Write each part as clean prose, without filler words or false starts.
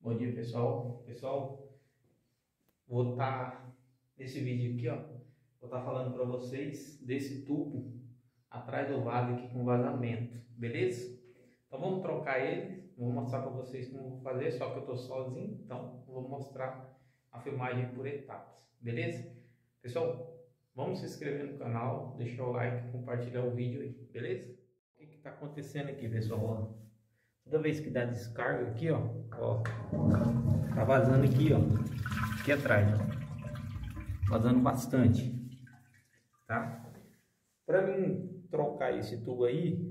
Bom dia, pessoal. Vou estar nesse vídeo aqui, vou estar falando para vocês desse tubo atrás do vaso aqui com vazamento, beleza? Então vamos trocar ele, vou mostrar para vocês como vou fazer, só que eu estou sozinho, então vou mostrar a filmagem por etapas, beleza? Pessoal, vamos se inscrever no canal, deixar o like, compartilhar o vídeo aí, beleza? O que está acontecendo aqui, pessoal? Toda vez que dá descarga aqui, ó, tá vazando aqui, aqui atrás, vazando bastante, tá? Para mim trocar esse tubo aí,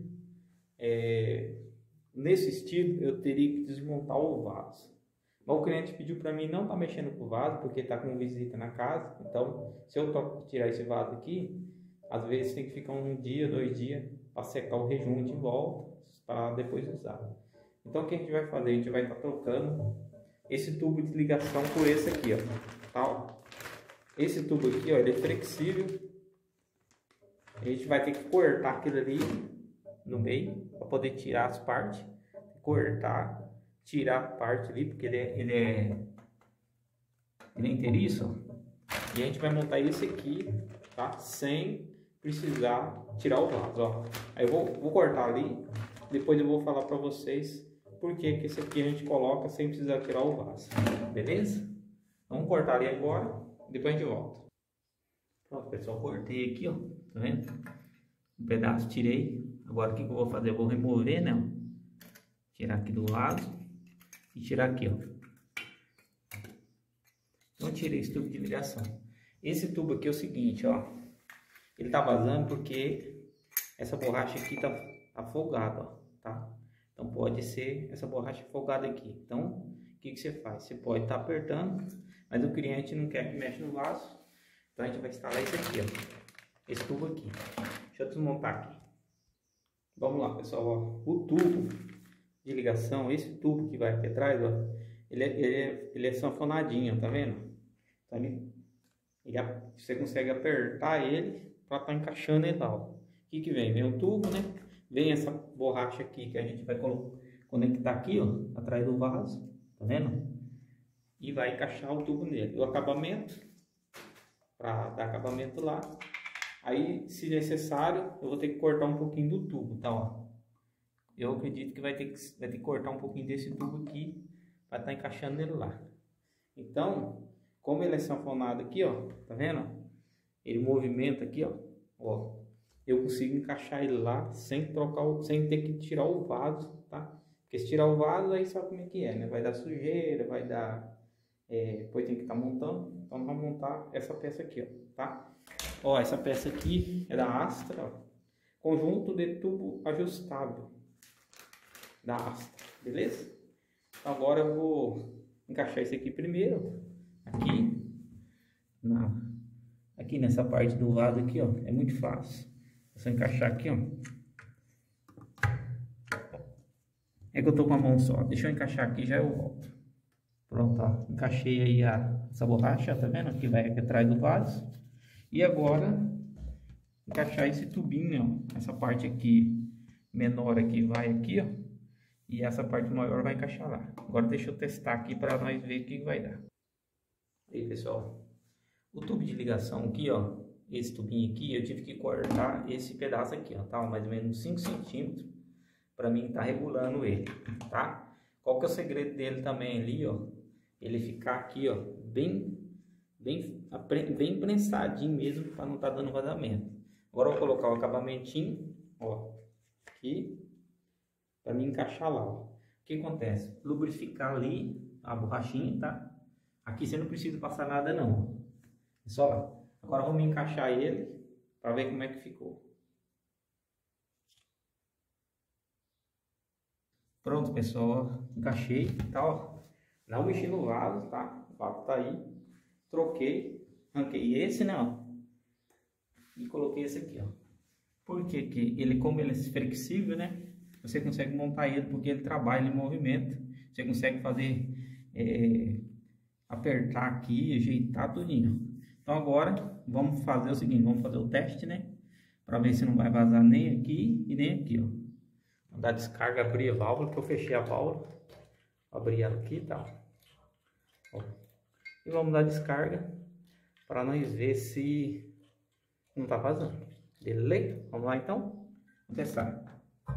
nesse estilo, eu teria que desmontar o vaso. Mas o cliente pediu para mim não tá mexendo com o vaso, porque tá com visita na casa. Então, se eu tirar esse vaso aqui, às vezes tem que ficar um dia, 2 dias para secar o rejunte em volta, para depois usar. Então o que a gente vai fazer? A gente vai estar trocando esse tubo de ligação por esse aqui, tá? Esse tubo aqui, ele é flexível. A gente vai ter que cortar aquilo ali no meio para poder tirar as partes, cortar, tirar a parte ali, porque ele é inteiriço. E a gente vai montar esse aqui, tá? Sem precisar tirar o vaso, Aí eu vou cortar ali, depois eu vou falar para vocês por que esse aqui a gente coloca sem precisar tirar o vaso, beleza? Vamos cortar ali agora, depois a gente volta. Pronto, pessoal, cortei aqui, tá vendo? Um pedaço tirei. Agora o que eu vou fazer? Eu vou remover, né? Tirar aqui do lado e tirar aqui, Então tirei esse tubo de ligação. Esse tubo aqui é o seguinte, ele tá vazando porque essa borracha aqui tá afogada, tá? Então pode ser essa borracha folgada aqui. Então o que você faz? Você pode estar apertando, mas o cliente não quer que mexa no vaso. Então a gente vai instalar esse aqui, esse tubo aqui. Deixa eu desmontar aqui. Vamos lá, pessoal, o tubo de ligação, esse tubo que vai aqui atrás, ele é sanfonadinho, tá vendo? Então você consegue apertar ele para estar encaixando ele lá, O que vem? Vem o tubo, né? Vem essa borracha aqui que a gente vai conectar aqui, atrás do vaso, tá vendo? E vai encaixar o tubo nele. O acabamento, para dar acabamento lá. Aí, se necessário, eu vou ter que cortar um pouquinho do tubo, tá? Eu acredito que vai ter que cortar um pouquinho desse tubo aqui para estar encaixando ele lá. Então, como ele é sanfonado aqui, tá vendo? Ele movimenta aqui, eu consigo encaixar ele lá sem ter que tirar o vaso, tá? Porque se tirar o vaso, aí sabe como é que é, né? Vai dar sujeira, vai dar... depois tem que estar montando. Então nós vamos montar essa peça aqui, tá? Essa peça aqui é da Astra, conjunto de tubo ajustável da Astra, beleza? Então agora eu vou encaixar esse aqui primeiro, aqui nessa parte do vaso aqui, é muito fácil. É só encaixar aqui, É que eu tô com a mão só. Deixa eu encaixar aqui, já eu volto. Pronto, encaixei aí essa borracha, tá vendo? Que vai aqui atrás do vaso. E agora, encaixar esse tubinho, Essa parte aqui menor aqui vai aqui, E essa parte maior vai encaixar lá. Agora deixa eu testar aqui para nós ver o que vai dar. Aí, pessoal. O tubo de ligação aqui, esse tubinho aqui, eu tive que cortar esse pedaço aqui, tá? Mais ou menos 5 centímetros, para mim tá regulando ele, tá? Qual que é o segredo dele também ali, Ele ficar aqui, bem prensadinho mesmo, para não tá dando vazamento. Agora eu vou colocar o acabamentinho, aqui, para mim encaixar lá, O que acontece? Lubrificar ali a borrachinha, tá? Aqui você não precisa passar nada não, é só lá. Agora vamos encaixar ele para ver como é que ficou. Pronto, pessoal, encaixei, tá? Não mexi no vaso, tá? O vaso tá aí. Troquei, arranquei esse, né? E coloquei esse aqui, Por que que ele, como ele é flexível, né? Você consegue montar ele porque ele trabalha em movimento. Você consegue fazer, apertar aqui, ajeitar tudinho. Então agora vamos fazer o seguinte, vamos fazer o teste, né? Para ver se não vai vazar nem aqui e nem aqui, Vou dar descarga, abrir a válvula, que eu fechei a válvula. Abrir ela aqui, tá? Ó. E vamos dar descarga para nós ver se não tá vazando. Beleza? Vamos lá então? Vamos testar.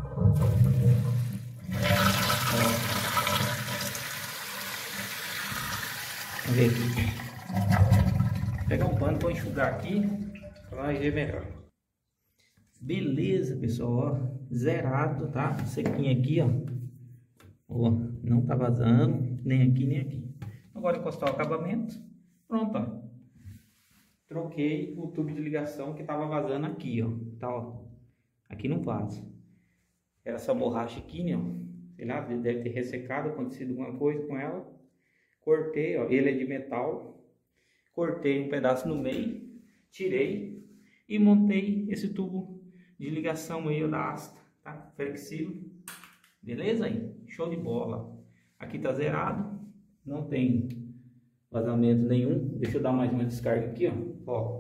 Vamos ver aqui. Vou pegar um pano para enxugar aqui para nós ver melhor. Beleza, pessoal, ó, zerado, tá? Sequinho aqui, ó. Ó, não tá vazando, nem aqui, nem aqui. Agora encostar o acabamento, pronto, ó. Troquei o tubo de ligação que tava vazando aqui, ó. Tá, ó. Aqui não vaza. Era essa borracha aqui, né, ó. Sei lá, deve ter ressecado, acontecido alguma coisa com ela. Cortei, ó, ele é de metal. Cortei um pedaço no meio, tirei e montei esse tubo de ligação aí da Asta, tá? Flexível. Beleza aí? Show de bola. Aqui tá zerado, não tem vazamento nenhum. Deixa eu dar mais uma descarga aqui, ó.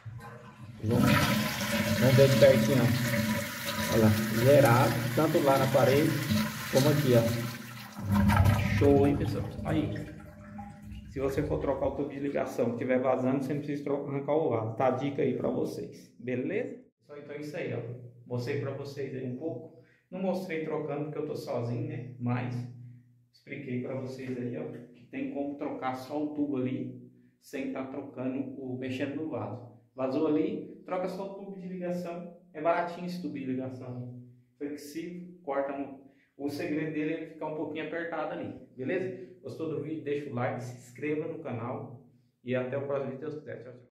Vamos ver de pertinho, ó. Olha lá, zerado, tanto lá na parede como aqui, ó. Show, hein, pessoal? Aí, se você for trocar o tubo de ligação, estiver vazando, você não precisa arrancar o vaso. Tá a dica aí pra vocês, beleza? Então é isso aí, ó. Mostrei pra vocês aí um pouco. Não mostrei trocando porque eu tô sozinho, né? Mas expliquei pra vocês aí, ó, que tem como trocar só o tubo ali sem estar trocando mexendo no vaso. Vazou ali, troca só o tubo de ligação. É baratinho esse tubo de ligação. Flexível, corta o segredo dele é ele ficar um pouquinho apertado ali, beleza? Gostou do vídeo? Deixa o like, se inscreva no canal e até o próximo vídeo. Tchau, tchau.